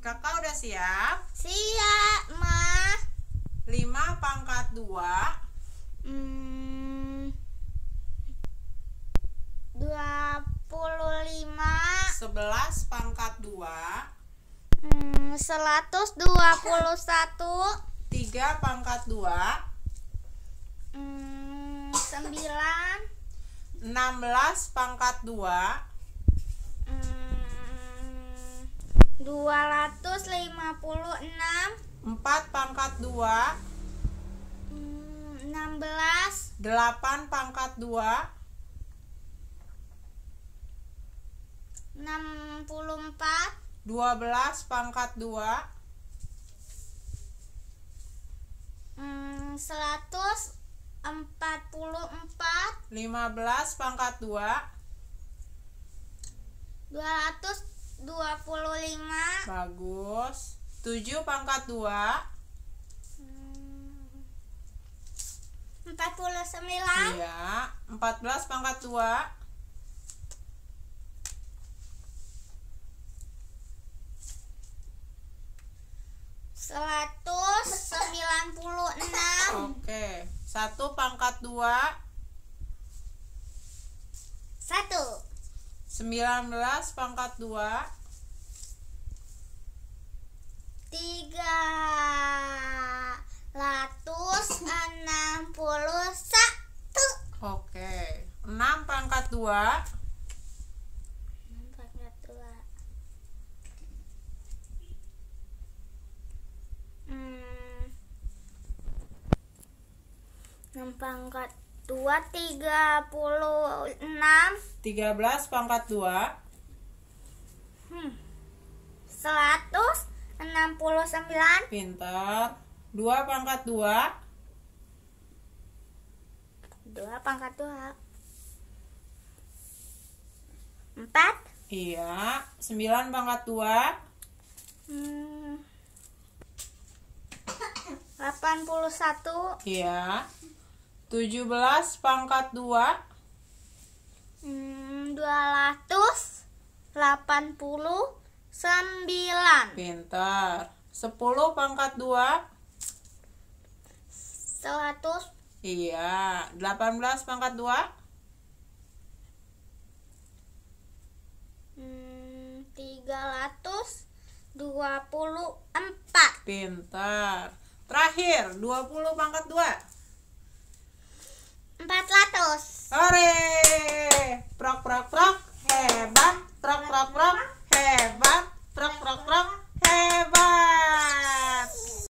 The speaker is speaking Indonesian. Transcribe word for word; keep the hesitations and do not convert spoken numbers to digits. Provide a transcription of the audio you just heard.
Kakak udah siap? Siap, Ma. lima pangkat dua. Hmm, dua puluh lima. sebelas pangkat dua. Hmm, seratus dua puluh satu. tiga pangkat dua. Hmm, sembilan. enam belas pangkat dua. Hmm, dua ratus lima puluh enam. empat pangkat dua. Hmm, enam belas. delapan pangkat dua. enam puluh empat. dua belas pangkat dua. Hmm, seratus empat puluh empat. lima belas pangkat dua. dua ratus dua puluh lima. Bagus. tujuh pangkat dua. Hmm, empat puluh sembilan. Iya. empat belas pangkat dua. Seratus sembilan puluh enam. Oke. satu pangkat dua. Satu. sembilan belas pangkat dua. Tiga ratus enam puluh satu. Oke. enam pangkat dua. Hmm, enam pangkat dua. Tiga puluh enam. tiga belas pangkat dua. Hmm, seratus enam puluh sembilan. Pintar. dua pangkat dua. Dua pangkat dua. Empat. Iya. sembilan pangkat dua. Hmm, delapan puluh satu. Iya. tujuh belas pangkat dua. Hmm, dua ratus delapan puluh sembilan. Pintar. sepuluh pangkat dua. Seratus. Iya. delapan belas pangkat dua. Hmm, tiga ratus dua puluh empat. Pintar. Terakhir. dua puluh pangkat dua. Empat ratus. Hore. Prok prok prok. Hebat. Prok prok prok. Hebat.